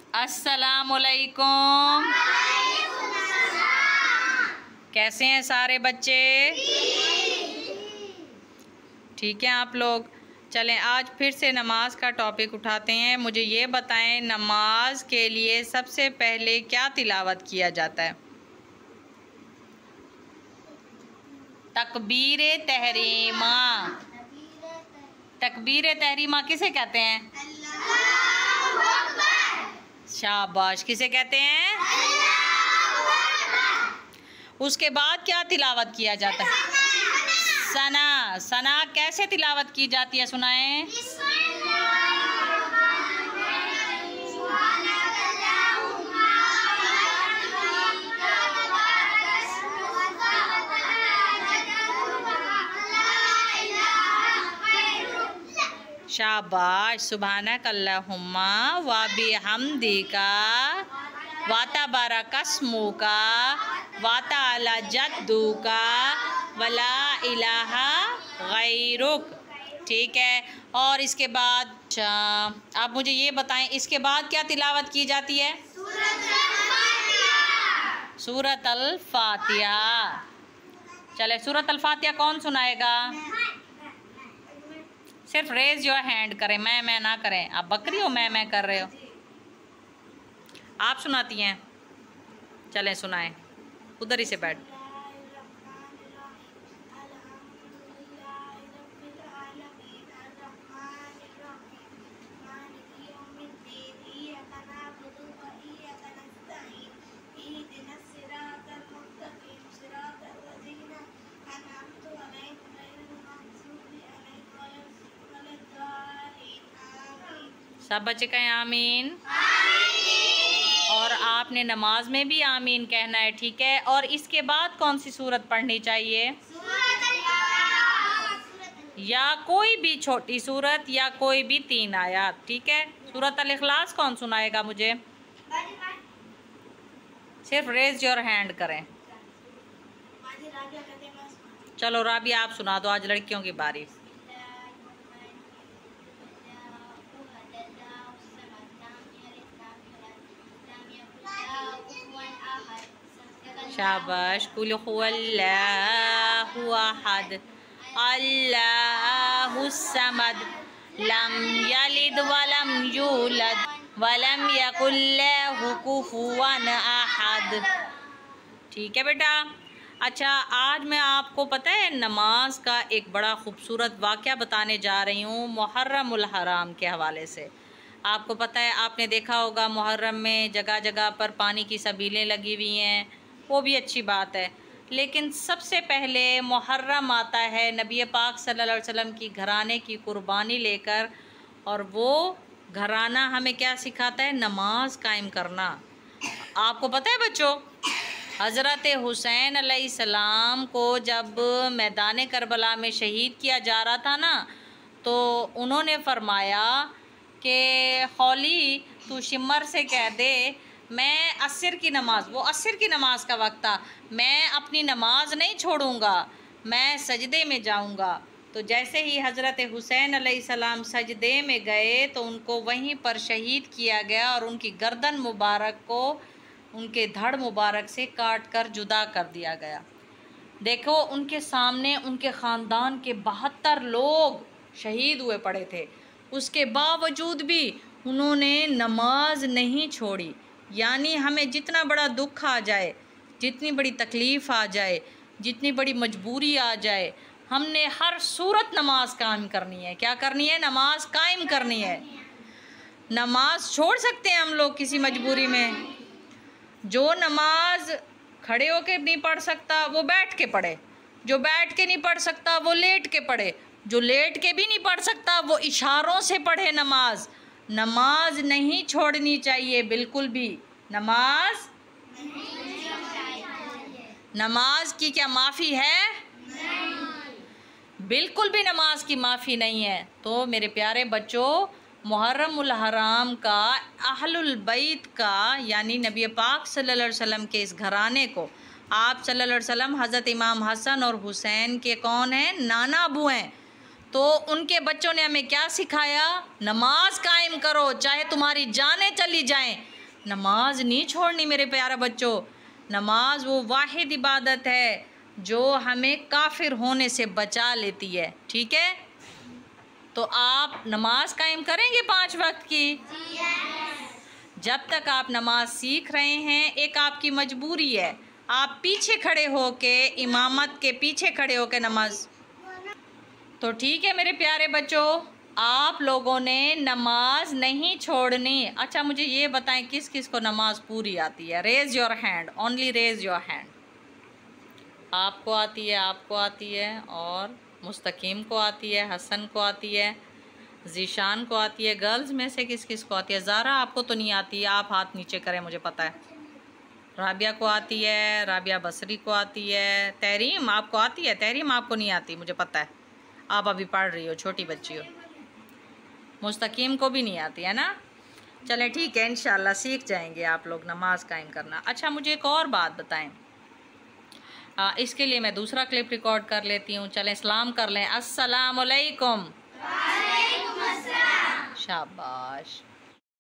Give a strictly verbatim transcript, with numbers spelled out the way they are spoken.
अस्सलामुअलैकुम। कैसे हैं सारे बच्चे? ठीक है आप लोग। चलें आज फिर से नमाज का टॉपिक उठाते हैं। मुझे ये बताएं, नमाज के लिए सबसे पहले क्या तिलावत किया जाता है? तकबीर तहरीमा। तकबीर तहरीमा किसे कहते हैं? शाबाश। किसे कहते हैं? उसके बाद क्या तिलावत किया जाता है? सना। सना कैसे तिलावत की जाती है, सुनाएं। शाबाश। सुभानक अल्लाहुम्मा व बिहम्दिका व तबारकस्मुका व तआला जद्दुका वला इलाहा गैरुक। ठीक है। और इसके बाद अच्छा आप मुझे ये बताएं, इसके बाद क्या तिलावत की जाती है? सूरत अल फातिहा। चले सूरत अल फातिहा कौन सुनाएगा? सिर्फ रेज योर हैंड करें, मैं मैं ना करें। आप बकरी हो, मैं मैं कर रहे हो। आप सुनाती हैं? चलें सुनाएं, उधर ही से बैठ। सब बच्चे कहें आमीन। और आपने नमाज में भी आमीन कहना है, ठीक है। और इसके बाद कौन सी सूरत पढ़नी चाहिए? या कोई भी छोटी सूरत या कोई भी तीन आयत, ठीक है। सूरत अल इखलास कौन सुनाएगा मुझे? सिर्फ रेज योर हैंड करें। चलो राबिया आप सुना दो, आज लड़कियों की बारी। शाबाश। कुल हुवल्लाहु अहद अल्लाहुस समद लम यलिद वलम यूलद वलम यकुल लहु कुफुवन अहद। ठीक है बेटा। अच्छा आज मैं आपको पता है नमाज का एक बड़ा खूबसूरत वाक़या बताने जा रही हूँ मुहर्रमुल हराम के हवाले से। आपको पता है, आपने देखा होगा मुहर्रम में जगह जगह पर पानी की सबीलें लगी हुई हैं, वो भी अच्छी बात है। लेकिन सबसे पहले मुहर्रम आता है नबी पाक सल्लल्लाहु अलैहि वसल्लम की घराने की कुर्बानी लेकर, और वो घराना हमें क्या सिखाता है? नमाज कायम करना। आपको पता है बच्चों, हज़रत हुसैन अलैहिस्सलाम को जब मैदान करबला में शहीद किया जा रहा था ना, तो उन्होंने फरमाया कि खौली तू शिमर से कह दे मैं अस्र की नमाज, वो अस्र की नमाज का वक्त था, मैं अपनी नमाज नहीं छोड़ूंगा, मैं सजदे में जाऊंगा। तो जैसे ही हज़रत हुसैन अलैहिस्सलाम सजदे में गए तो उनको वहीं पर शहीद किया गया और उनकी गर्दन मुबारक को उनके धड़ मुबारक से काट कर जुदा कर दिया गया। देखो उनके सामने उनके ख़ानदान के बहत्तर लोग शहीद हुए पड़े थे, उसके बावजूद भी उन्होंने नमाज नहीं छोड़ी। यानी हमें जितना बड़ा दुख आ जाए, जितनी बड़ी तकलीफ़ आ जाए, जितनी बड़ी मजबूरी आ जाए, हमने हर सूरत नमाज कायम करनी है। क्या करनी है? नमाज कायम करनी है। नमाज छोड़ सकते हैं हम लोग किसी मजबूरी में। जो नमाज खड़े होकर नहीं पढ़ सकता वो बैठ के पढ़े, जो बैठ के नहीं पढ़ सकता वो लेट के पढ़े, जो लेट के भी नहीं पढ़ सकता वो इशारों से पढ़े नमाज। नमाज नहीं छोड़नी चाहिए बिल्कुल भी। नमाज नमाज की क्या माफ़ी है? बिल्कुल भी नमाज की माफ़ी नहीं है। तो मेरे प्यारे बच्चों, मुहर्रमुल हराम का अहलुल बैत का यानी नबी पाक सल्लल्लाहु अलैहि वसल्लम के इस घराने को, आप सल्लल्लाहु अलैहि वसल्लम हज़रत इमाम हसन और हुसैन के कौन हैं? नाना अबू हैं। तो उनके बच्चों ने हमें क्या सिखाया? नमाज कायम करो, चाहे तुम्हारी जानें चली जाएं। नमाज नहीं छोड़नी मेरे प्यारे बच्चों। नमाज वो वाहिद इबादत है जो हमें काफिर होने से बचा लेती है। ठीक है, तो आप नमाज कायम करेंगे पांच वक्त की। जब तक आप नमाज सीख रहे हैं, एक आपकी मजबूरी है, आप पीछे खड़े होके, इमामत के पीछे खड़े होके नमाज। तो ठीक है मेरे प्यारे बच्चों, आप लोगों ने नमाज नहीं छोड़नी। अच्छा मुझे ये बताएं किस किस को नमाज पूरी आती है? Raise your hand, only raise your hand. आपको आती है, आपको आती है, और मुस्तकीम को आती है, हसन को आती है, जीशान को आती है। गर्ल्स में से किस किस को आती है? ज़ारा आपको तो नहीं आती, आप हाथ नीचे करें, मुझे पता है। राबिया को आती है, राबिया बसरी को आती है। तहरीम आपको आती है? तहरीम आपको नहीं आती, मुझे पता है, आप अभी पढ़ रही हो, छोटी बच्ची हो। मुस्तकीम को भी नहीं आती है ना? चलें ठीक है, इंशाल्लाह सीख जाएंगे आप लोग नमाज कायम करना। अच्छा मुझे एक और बात बताएं, आ, इसके लिए मैं दूसरा क्लिप रिकॉर्ड कर लेती हूँ। चलें सलाम कर लें। अस्सलाम वालेकुम। शाबाश।